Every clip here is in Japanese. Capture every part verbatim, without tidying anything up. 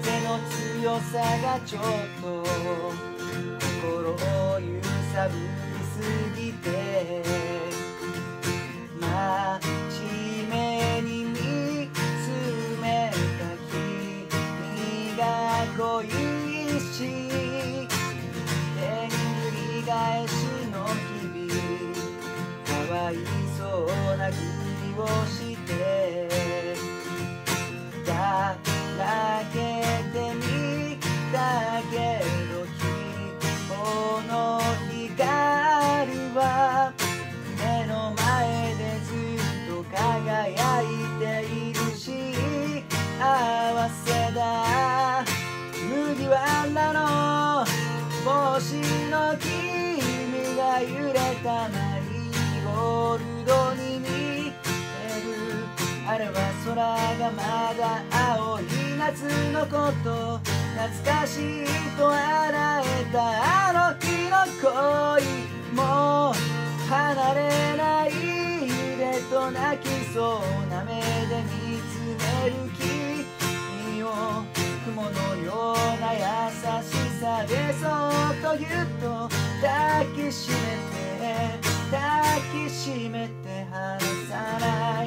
風の強さがちょっと心を揺さぶりすぎて、真面目に見つめた君が恋しいでんぐり返しの日々、かわいそうなふりをしてだらけてみたけど、今日の光は目の前でずっと輝いているし、合わせだ麦わらの帽子の君が揺れたマリーゴールドに似てる。あれは空がまだ青い夏のこと、懐かしいと笑えたあの日の恋、もう離れないでと泣きそうな目で見つめる君を、雲のような優しさでそっとぎゅっと抱きしめて抱きしめて離さない。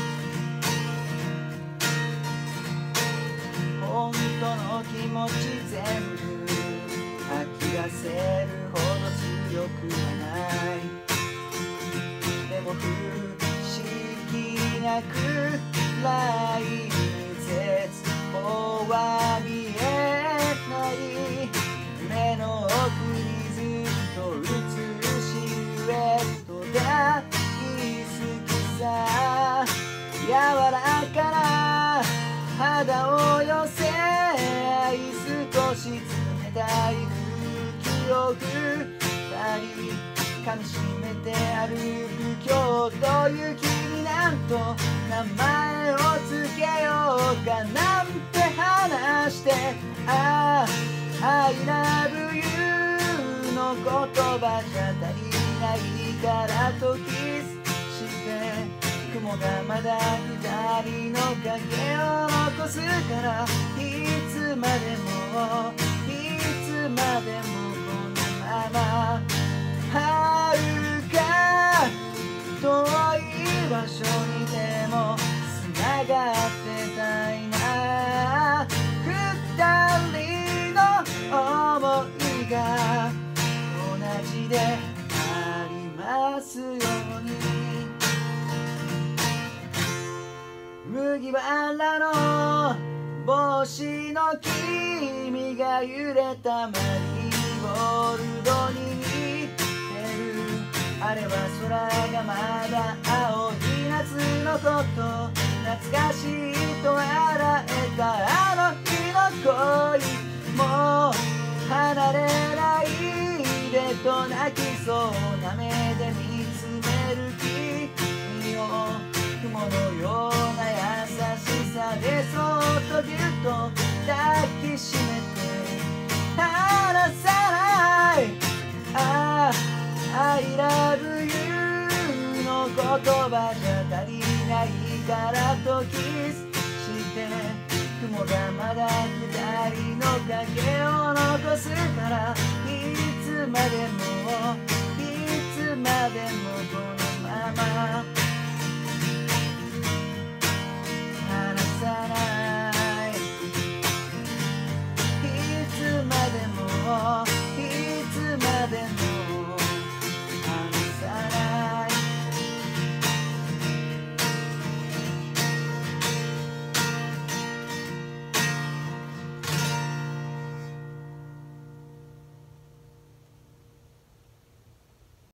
本当の気持ち全部吐き出せるほど強くはない。でも不思議なくらいに絶望は見えない。目の奥にずっと映るシルエット大好きさ、柔らかな肌を寄せ合い、少し冷たい空気を二人噛みしめて歩く今日という日に、なんと名前をつけようかなんて話して、ああ I love you の言葉じゃ足りないからとキスして、雲がまだ二人の影を残すから、いつまでもいつまでもこのまま遥か遠い場所にでもつながってたいな。二人の想いが同じでありますように。麦わらの帽子の君が揺れたマリーゴールドに似てる。あれは空がまだ青い夏のこと、懐かしいと笑えたあの日の恋、もう離れないでと泣きそうな目で見つめる君を、雲のような優しさでそっとぎゅっと抱きしめて離さない。ああ I love you の言葉じゃ足りないからとキスして、雲がまだ二人の影を残すから、いつまでもいつまでもこのまま